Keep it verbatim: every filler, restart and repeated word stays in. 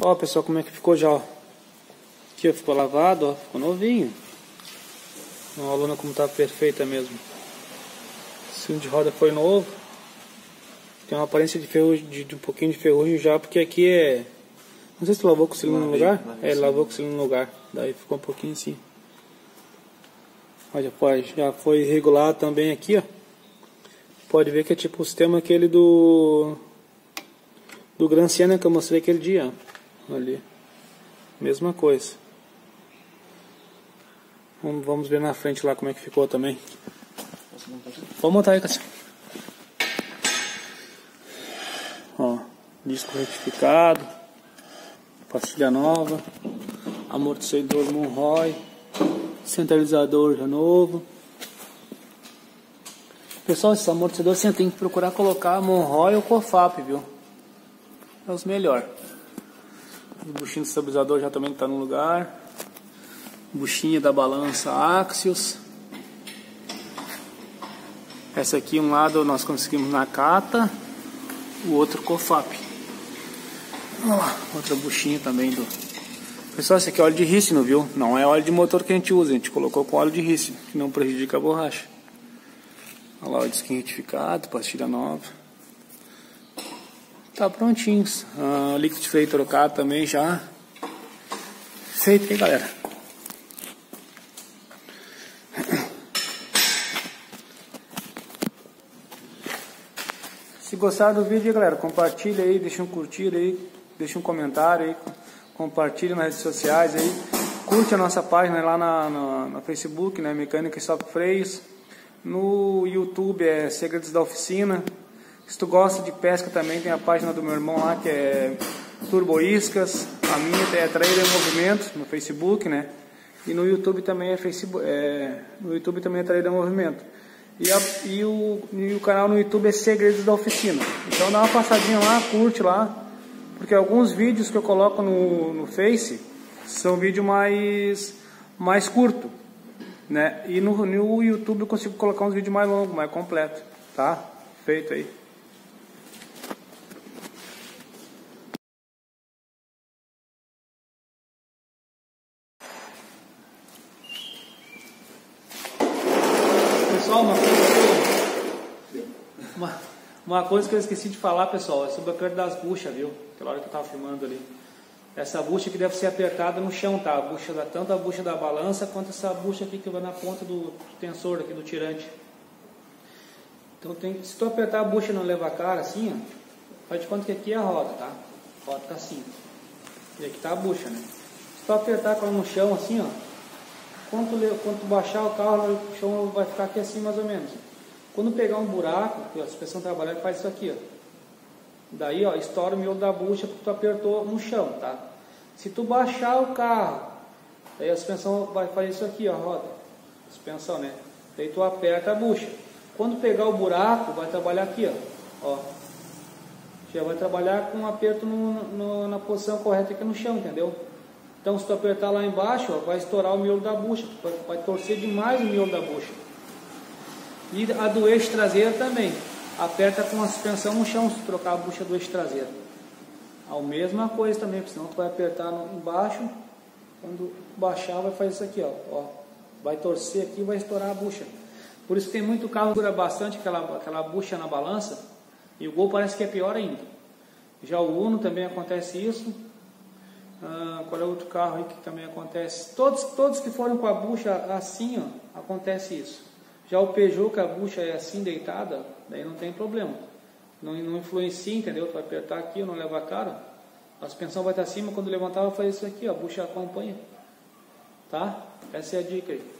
Ó, pessoal, como é que ficou já, ó. Aqui, ó, ficou lavado, ó, ficou novinho. A lona como tá perfeita mesmo. O cinto de roda foi novo. Tem uma aparência de ferrugem, de, de um pouquinho de ferrugem já, porque aqui é... Não sei se lavou com o cilindro no lugar. É, lavou com o cilindro no lugar. Daí ficou um pouquinho assim. Olha, pode, já foi regulado também aqui, ó. Pode ver que é tipo o sistema aquele do... Do Grand Siena que eu mostrei aquele dia, ó. Ali. Mesma coisa. Vamos, vamos ver na frente lá como é que ficou também. Vamos montar aí, Cássio. Ó, disco retificado, pastilha nova, amortecedor Monroy, centralizador já novo. Pessoal, esses amortecedores você tem que procurar colocar Monroy ou Cofap, viu? É os melhores. O buchinho do estabilizador já também está no lugar. Buchinha da balança Axios. Essa aqui, um lado nós conseguimos na Cata, o outro Cofap. Oh, outra buchinha também do... Pessoal, esse aqui é óleo de rícino, viu? Não é óleo de motor que a gente usa, a gente colocou com óleo de rícino, que não prejudica a borracha. Olha lá o disquinho retificado, pastilha nova. Tá prontinho. Ah, líquido de freio trocado também já. Feito aí, galera. Se gostaram do vídeo, galera, compartilha aí, deixa um curtir aí, deixa um comentário aí, compartilha nas redes sociais aí, curte a nossa página lá na, na, na Facebook, né, Mecânica e Stop Freios, no YouTube é Segredos da Oficina. Se tu gosta de pesca também tem a página do meu irmão lá que é Turbo Iscas, a minha é Traíra em Movimento no Facebook, né, e no YouTube também é Facebook, é, no YouTube também é Traíra em Movimento. E, a, e, o, e o canal no YouTube é Segredos da Oficina. Então dá uma passadinha lá, curte lá. Porque alguns vídeos que eu coloco no, no Face são vídeos mais, mais curtos, né? E no, no YouTube eu consigo colocar uns vídeos mais longos, mais completos. Tá? Feito aí. Pessoal, uma coisa, que eu, uma, uma coisa que eu esqueci de falar, pessoal, é sobre a perda das buchas, viu? Aquela hora que eu estava filmando ali. Essa bucha que deve ser apertada no chão, tá? A bucha da, tanto a bucha da balança quanto essa bucha aqui que vai na ponta do tensor aqui do tirante. Então tem, se tu apertar a bucha e não levar a cara assim, ó, faz de conta que aqui é a roda, tá? A roda tá assim. E aqui tá a bucha, né? Se tu apertar com ela no chão assim, ó, quando tu, quando tu baixar o carro, o chão vai ficar aqui assim mais ou menos. Quando pegar um buraco, que a suspensão trabalhada faz isso aqui, ó. Daí, ó, estoura o miolo da bucha porque tu apertou no chão, tá? Se tu baixar o carro, aí a suspensão vai fazer isso aqui, ó, roda. A suspensão, né? Daí tu aperta a bucha. Quando pegar o buraco, vai trabalhar aqui, ó. Ó. Já vai trabalhar com um aperto no, no, na posição correta aqui no chão, entendeu? Então, se tu apertar lá embaixo, ó, vai estourar o miolo da bucha. Vai, vai torcer demais o miolo da bucha. E a do eixo traseiro também. Aperta com a suspensão no chão se trocar a bucha do eixo traseiro. A mesma coisa também, porque senão tu vai apertar no, embaixo. Quando baixar vai fazer isso aqui, ó, ó. Vai torcer aqui e vai estourar a bucha. Por isso que tem muito carro que dura bastante aquela, aquela bucha na balança. E o Gol parece que é pior ainda. Já o Uno também acontece isso. Ah, qual é outro carro aí que também acontece? Todos, todos que foram com a bucha assim, ó, acontece isso. Já o Peugeot, que a bucha é assim deitada, daí não tem problema. Não, não influencia, entendeu? Tu vai apertar aqui, não leva a cara. A suspensão vai estar acima, quando levantar vai fazer isso aqui, ó, a bucha acompanha. Tá? Essa é a dica aí.